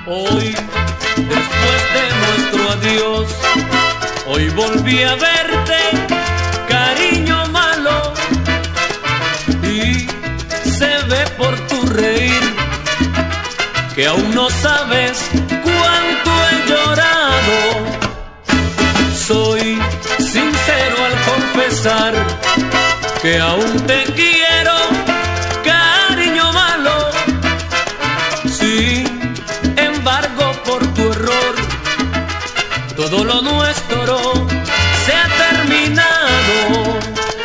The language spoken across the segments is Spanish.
Hoy, después de nuestro adiós, hoy volví a verte, cariño malo, y se ve por tu reír que aún no sabes cuánto he llorado. Soy sincero al confesar que aún te quiero, cariño malo. Sin embargo, por tu error, todo lo nuestro se ha terminado.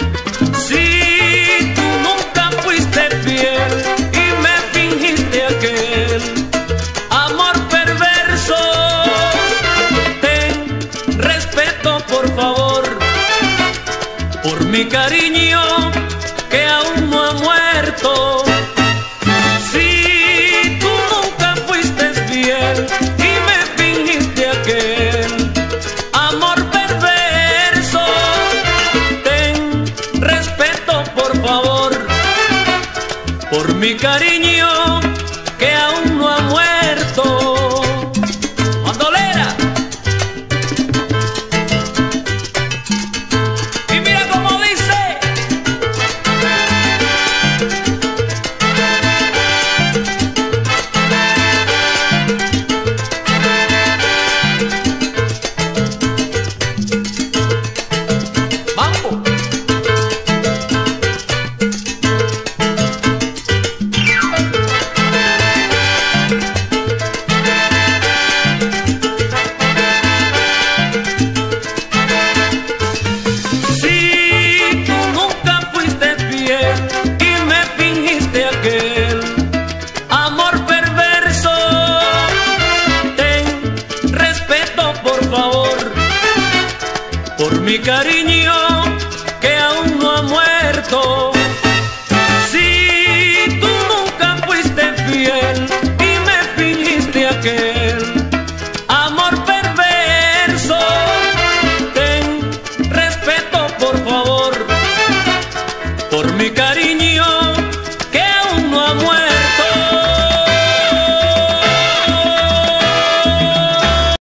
Si tú nunca fuiste fiel y me fingiste aquel amor perverso, ten respeto, por favor, por mi cariño que aún no ha muerto. Si tú nunca fuiste fiel y me fingiste aquel amor perverso, ten respeto, por favor, por mi cariño que aún no ha muerto. ¡Bandolera! Y mira cómo dice. ¡Vamos! Si tú nunca fuiste fiel y me fingiste aquel amor perverso, ten respeto, por favor, por mi cariño que aún no ha muerto.